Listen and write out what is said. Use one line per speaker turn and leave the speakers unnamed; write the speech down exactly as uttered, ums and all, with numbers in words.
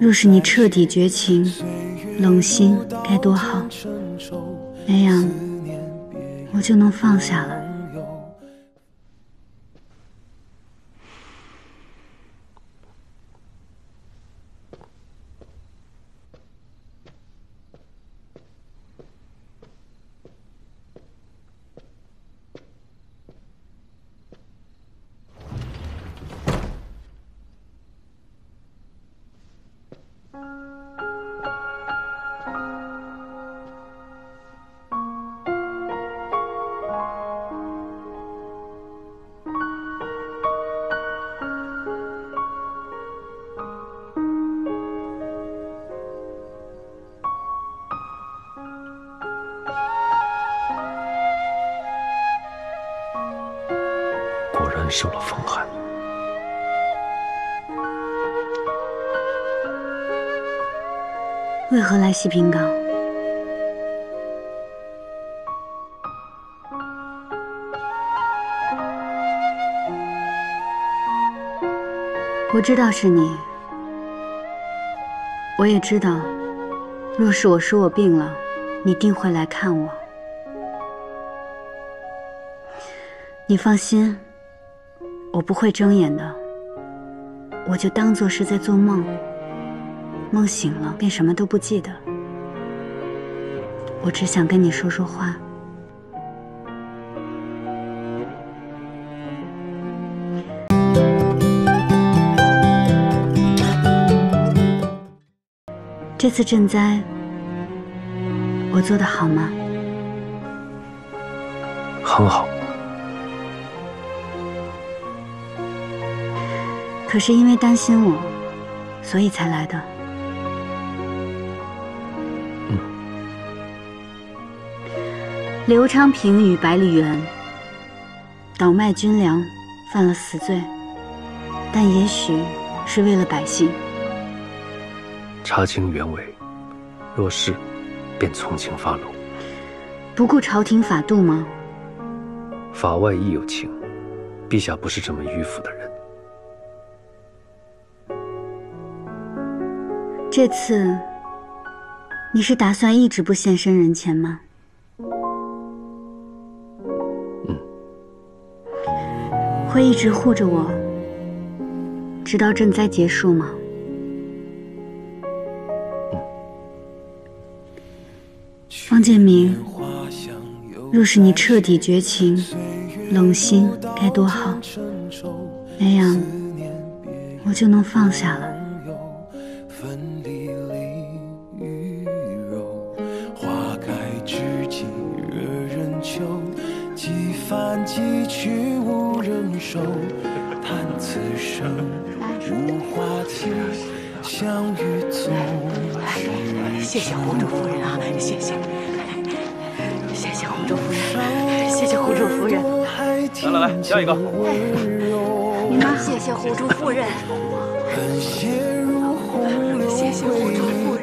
若是你彻底绝情，冷心该多好，那样我就能放下了。
果然受了风寒。
为何来西平港？我知道是你，我也知道，若是我说我病了，你定会来看我。你放心，我不会睁眼的，我就当作是在做梦，梦醒了便什么都不记得。我只想跟你说说话。这次赈灾，我做得好吗？
很好。
可是因为担心我，所以才来的。
嗯。
刘昌平与百里园倒卖军粮，犯了死罪，但也许是为了百姓。
查清原委，若是，便从轻发落。
不顾朝廷法度吗？
法外亦有情，陛下不是这么迂腐的人。
这次，你是打算一直不现身人前吗？
嗯。
会一直护着我，直到赈灾结束吗？
嗯。
方建明，若是你彻底绝情，冷心该多好，那样我就能放下了。
几曲无人收，叹此生无话题，相遇总是。
谢谢湖主夫人啊，谢谢，谢谢湖主夫人，谢谢湖主夫人。
来来来，加一个。
谢谢湖主夫人，谢谢湖主夫人。